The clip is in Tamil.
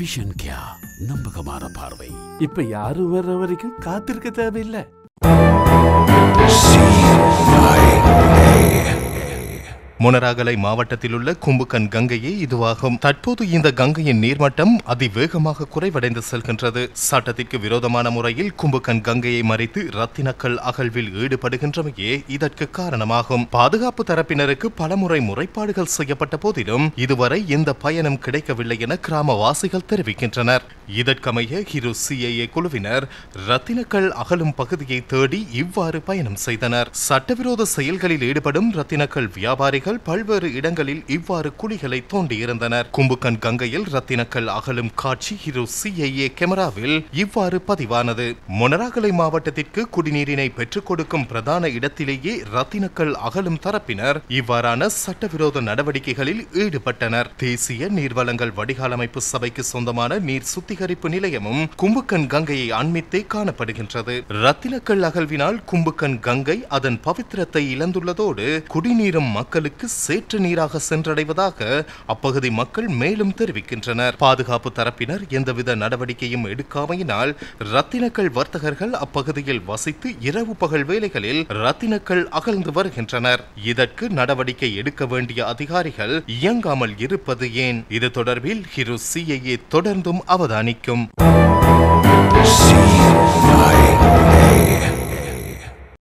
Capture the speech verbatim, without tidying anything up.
விஷன் கியா நம்பகமான பார்வை. இப்ப யாரும் வர்ற வரைக்கும் காத்திருக்க தேவையில்லை. மொனராகலை மாவட்டத்தில் உள்ள கும்புக்கன் கங்கையே இதுவாகும். தற்போது இந்த கங்கையின் நீர்மட்டம் அதிவேகமாக குறைவடைந்து செல்கின்றது. சட்டத்திற்கு விரோதமான முறையில் கும்புக்கன் கங்கையை மறித்து ரத்தினக்கல் அகழ்வில் ஈடுபடுகின்றமையே இதற்கு காரணமாகும். பாதுகாப்பு தரப்பினருக்கு பலமுறை முறைப்பாடுகள் செய்யப்பட்ட போதிலும் இதுவரை எந்த பயனும் கிடைக்கவில்லை என கிராமவாசிகள் தெரிவிக்கின்றனர். இதற்கமைய ஹிரு சிஐஏ குழுவினர் ரத்தினக்கல் அகலும் பகுதியை தேடி இவ்வாறு பயணம் செய்தனர். சட்டவிரோத செயல்களில் ஈடுபடும் ரத்தினக்கல் வியாபாரிகள் பல்வேறு இடங்களில் இவ்வாறு குழிகளை தோண்டியிருந்தனர். கும்புக்கன் கங்கையில் ரத்தினக்கல் அகலும் காட்சி ஹிரு சிஐஏ கேமராவில் இவ்வாறு பதிவானது. மொனராகலை மாவட்டத்திற்கு குடிநீரினை பெற்றுக் கொடுக்கும் பிரதான இடத்திலேயே ரத்தினக்கல் அகலும் தரப்பினர் இவ்வாறான சட்டவிரோத நடவடிக்கைகளில் ஈடுபட்டனர். தேசிய நீர்வளங்கள் வடிகாலமைப்பு சபைக்கு சொந்தமான நீர் சுத்திகரிப்பு நிலையமும் கும்புக்கன் கங்கையை அண்மித்தே காணப்படுகின்றது. ரத்தினக்கல் அகழ்வினால் கும்புக்கன் கங்கை அதன் பவித்திரத்தை இழந்துள்ளதோடு குடிநீரும் மக்களுக்கு சேற்று நீராக சென்றடைவதாக அப்பகுதி மக்கள் மேலும் தெரிவிக்கின்றனர். பாதுகாப்பு தரப்பினர் எந்தவித நடவடிக்கையும் எடுக்காமையினால் ரத்தினக்கல் வர்த்தகர்கள் அப்பகுதியில் வசித்து இரவு பகல் வேளைகளில் ரத்தினக்கல் அகழ்ந்து வருகின்றனர். இதற்கு நடவடிக்கை எடுக்க வேண்டிய அதிகாரிகள் இயங்காமல் இருப்பது ஏன்? இது தொடர்பில் ஹிரு சிஐஏ தொடர்ந்தும் அவதானிக்கும்.